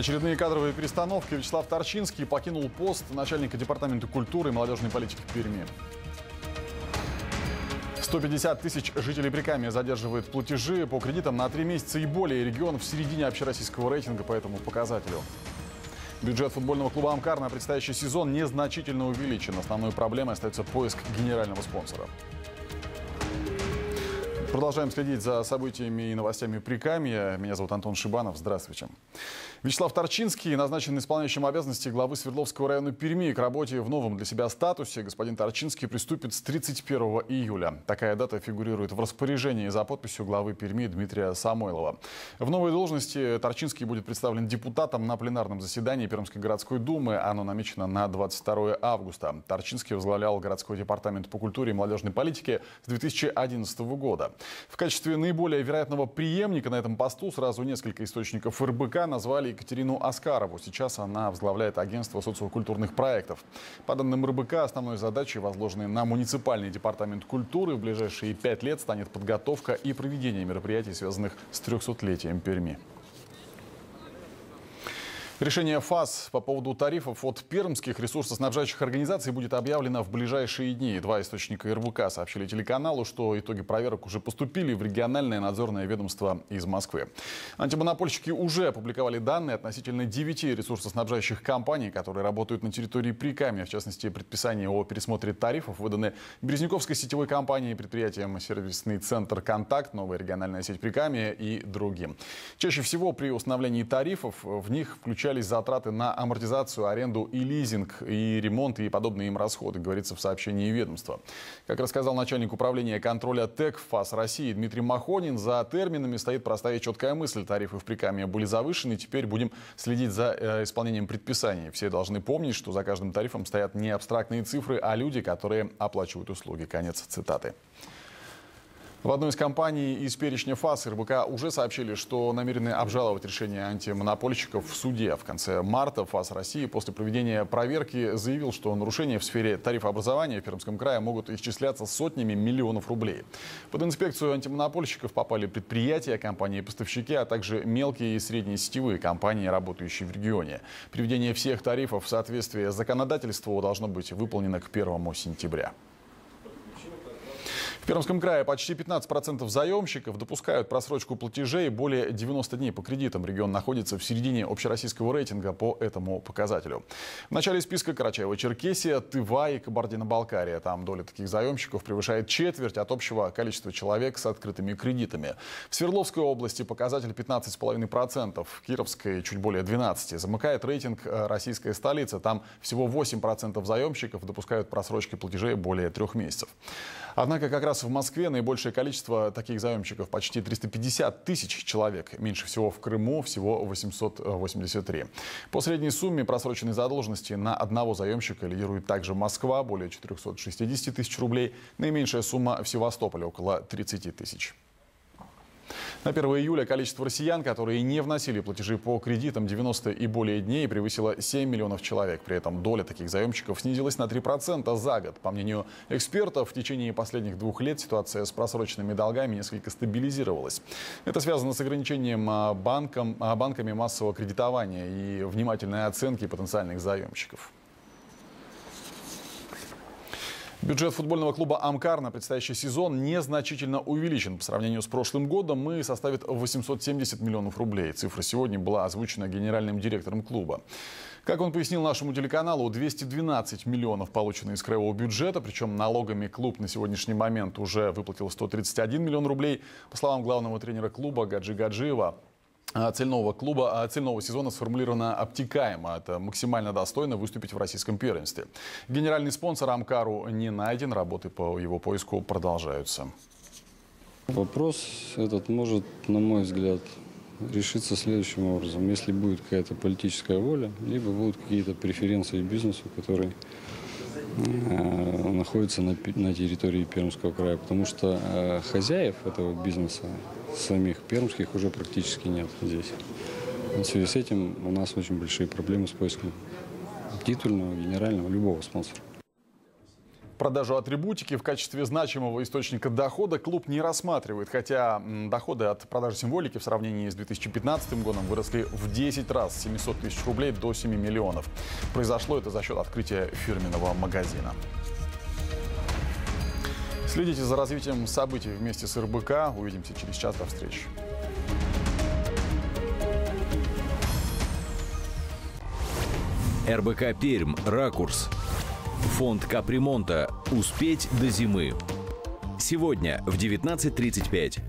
Очередные кадровые перестановки. Вячеслав Торчинский покинул пост начальника департамента культуры и молодежной политики в Перми. 150 тысяч жителей Прикамья задерживают платежи по кредитам на 3 месяца и более. Регион в середине общероссийского рейтинга по этому показателю. Бюджет футбольного клуба «Амкар» на предстоящий сезон незначительно увеличен. Основной проблемой остается поиск генерального спонсора. Продолжаем следить за событиями и новостями Прикамья. Меня зовут Антон Шибанов. Здравствуйте. Вячеслав Торчинский назначен исполняющим обязанности главы Свердловского района Перми. К работе в новом для себя статусе господин Торчинский приступит с 31 июля. Такая дата фигурирует в распоряжении за подписью главы Перми Дмитрия Самойлова. В новой должности Торчинский будет представлен депутатом на пленарном заседании Пермской городской думы. Оно намечено на 22 августа. Торчинский возглавлял городской департамент по культуре и молодежной политике с 2011 года. В качестве наиболее вероятного преемника на этом посту сразу несколько источников РБК назвали Екатерину Аскарову. Сейчас она возглавляет агентство социокультурных проектов. По данным РБК, основной задачей, возложенной на муниципальный департамент культуры, в ближайшие 5 лет станет подготовка и проведение мероприятий, связанных с 300-летием Перми. Решение ФАС по поводу тарифов от пермских ресурсоснабжающих организаций будет объявлено в ближайшие дни. Два источника РБК сообщили телеканалу, что итоги проверок уже поступили в региональное надзорное ведомство из Москвы. Антимонопольщики уже опубликовали данные относительно 9 ресурсоснабжающих компаний, которые работают на территории Прикамья. В частности, предписания о пересмотре тарифов выданы Березняковской сетевой компанией, предприятием «Сервисный центр Контакт», новая региональная сеть Прикамья и другим. Чаще всего при установлении тарифов в них включают затраты на амортизацию, аренду и лизинг, и ремонт, и подобные им расходы, говорится в сообщении ведомства. Как рассказал начальник управления контроля ТЭК ФАС России Дмитрий Махонин, за терминами стоит простая и четкая мысль. Тарифы в Прикамье были завышены, теперь будем следить за исполнением предписаний. Все должны помнить, что за каждым тарифом стоят не абстрактные цифры, а люди, которые оплачивают услуги. Конец цитаты. В одной из компаний из перечня ФАС РБК уже сообщили, что намерены обжаловать решение антимонопольщиков в суде. В конце марта ФАС России после проведения проверки заявил, что нарушения в сфере тарифообразования в Пермском крае могут исчисляться сотнями миллионов рублей. Под инспекцию антимонопольщиков попали предприятия, компании-поставщики, а также мелкие и средние сетевые компании, работающие в регионе. Приведение всех тарифов в соответствие с законодательством должно быть выполнено к 1 сентября. В Пермском крае почти 15% заемщиков допускают просрочку платежей более 90 дней по кредитам. Регион находится в середине общероссийского рейтинга по этому показателю. В начале списка Карачаево-Черкесия, Тыва и Кабардино-Балкария. Там доля таких заемщиков превышает четверть от общего количества человек с открытыми кредитами. В Свердловской области показатель 15,5%, в Кировской чуть более 12%. Замыкает рейтинг российская столица. Там всего 8% заемщиков допускают просрочки платежей более 3 месяцев. Однако как раз в Москве наибольшее количество таких заемщиков, почти 350 тысяч человек. Меньше всего в Крыму, всего 883. По средней сумме просроченной задолженности на одного заемщика лидирует также Москва, более 460 тысяч рублей. Наименьшая сумма в Севастополе, около 30 тысяч. На 1 июля количество россиян, которые не вносили платежи по кредитам 90 и более дней, превысило 7 миллионов человек. При этом доля таких заемщиков снизилась на 3% за год. По мнению экспертов, в течение последних 2 лет ситуация с просроченными долгами несколько стабилизировалась. Это связано с ограничением банками массового кредитования и внимательной оценки потенциальных заемщиков. Бюджет футбольного клуба «Амкар» на предстоящий сезон незначительно увеличен. По сравнению с прошлым годом и составит 870 миллионов рублей. Цифра сегодня была озвучена генеральным директором клуба. Как он пояснил нашему телеканалу, 212 миллионов получено из краевого бюджета, причем налогами клуб на сегодняшний момент уже выплатил 131 миллион рублей. По словам главного тренера клуба Гаджи Гаджиева, цельного сезона сформулировано обтекаемо. Это максимально достойно выступить в российском первенстве. Генеральный спонсор «Амкару» не найден, работы по его поиску продолжаются. Вопрос этот может, на мой взгляд, решиться следующим образом. Если будет какая-то политическая воля, либо будут какие-то преференции бизнесу, который находится на территории Пермского края. Потому что хозяев этого бизнеса, самих пермских, уже практически нет здесь. В связи с этим у нас очень большие проблемы с поиском титульного, генерального, любого спонсора. Продажу атрибутики в качестве значимого источника дохода клуб не рассматривает, хотя доходы от продажи символики в сравнении с 2015 годом выросли в 10 раз, с 700 тысяч рублей до 7 миллионов. Произошло это за счет открытия фирменного магазина. Следите за развитием событий вместе с РБК. Увидимся через час. До встречи. РБК Пермь. Ракурс. Фонд капремонта. Успеть до зимы. Сегодня в 19:35.